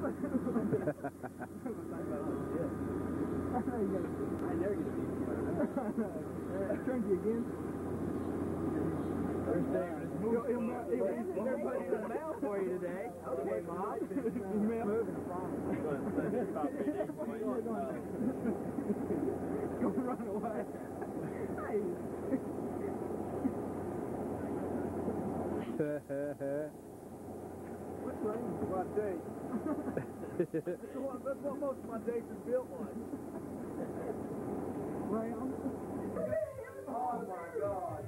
never get a beat. Turn you again. Everybody in the mail for you today. Okay, Mom. Go run away. Hey. What's wrong with my date? That's what most of my dates are built like. Round. Oh my God.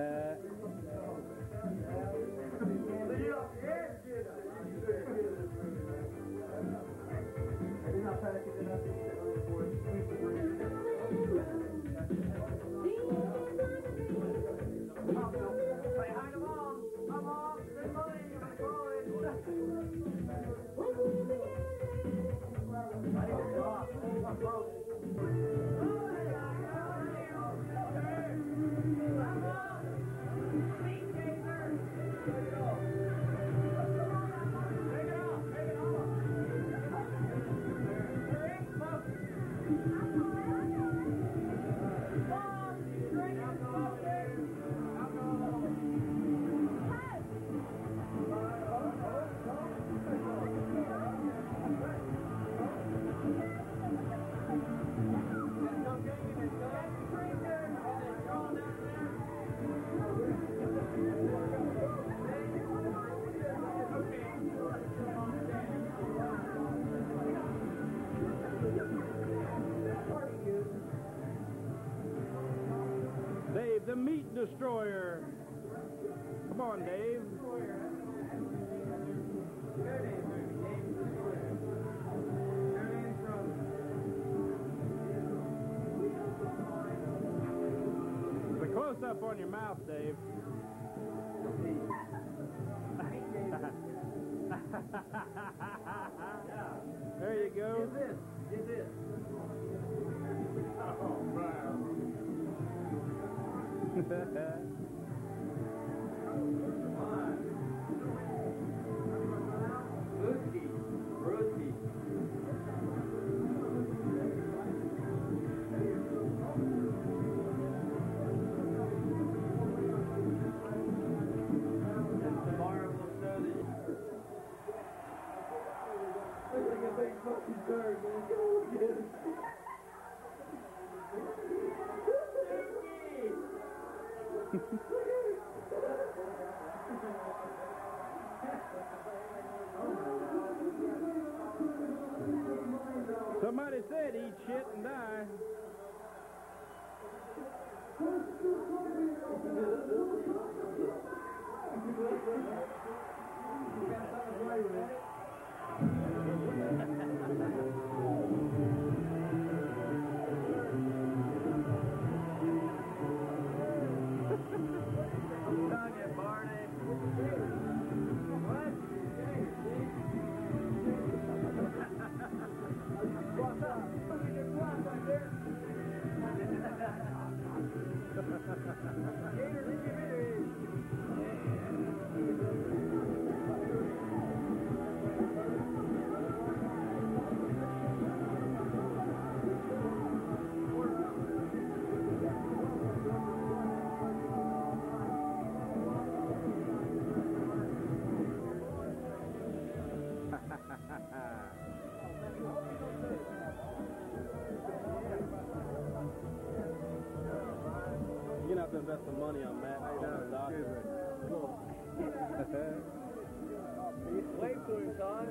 Dave, the meat destroyer. Come on, Dave. The close-up on your mouth, Dave. There you go. Get this. Get this. Oh, wow. Brewski. Brewski. Marvelous study. Looks like a big fucking bird, man. Go get it. Somebody said eat shit and die. Dug it, Barney. What? What's up? Look at your clock right there. Gator, look at it. You're gonna have to invest some money on Matt. I know. Wait to him, Todd.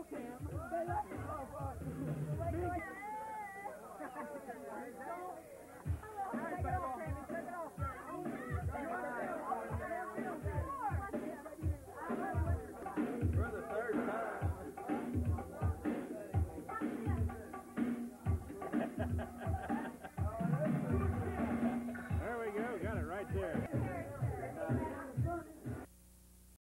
trail cam. They let me off. For the third time. There we go. Got it right there.